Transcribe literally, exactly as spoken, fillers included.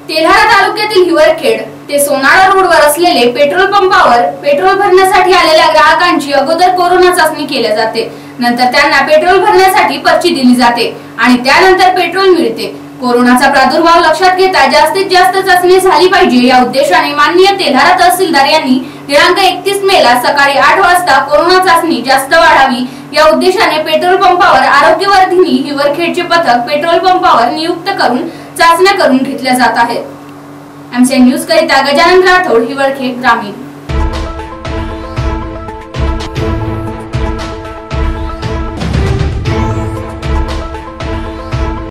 तेल्हारा तालुक्यातील हिवरखेड ते सोनाळा रोडवर असलेले पेट्रोल पंपावर पेट्रोल भरण्यासाठी आलेल्या ग्राहकांची अगोदर कोरोना चाचणी केली जाते। नंतर त्यांना पेट्रोल भरण्यासाठी पर्ची दिली जाते आणि त्यानंतर पेट्रोल मिळते। कोरोनाचा प्रादुर्भाव लक्षात घेता जास्तीत जास्त चाचणी झाली पाहिजे या उद्देशाने माननीय तेल्हारा तहसीलदार यांनी दिनांक एकतीस मे ला सकाळी आठ वाजता कोरोना चाचणी जास्त वाढावी या उद्देशाने पेट्रोल पंपावर आरोग्यवर्धिनी हिवरखेडचे पथक पेट्रोल पंपावर नियुक्त करून चाचण्या करून घेतल्या जात आहेत। एमसीएन न्यूज करिता गजानन राठोड, हिवरखेड ग्रामीण।